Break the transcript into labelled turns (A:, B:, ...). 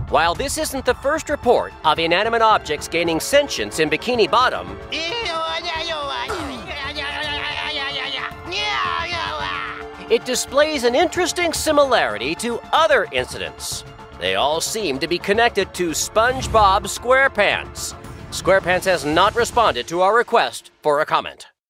A: While this isn't the first report of inanimate objects gaining sentience in Bikini Bottom, it displays an interesting similarity to other incidents. They all seem to be connected to SpongeBob SquarePants. SquarePants has not responded to our request for a comment.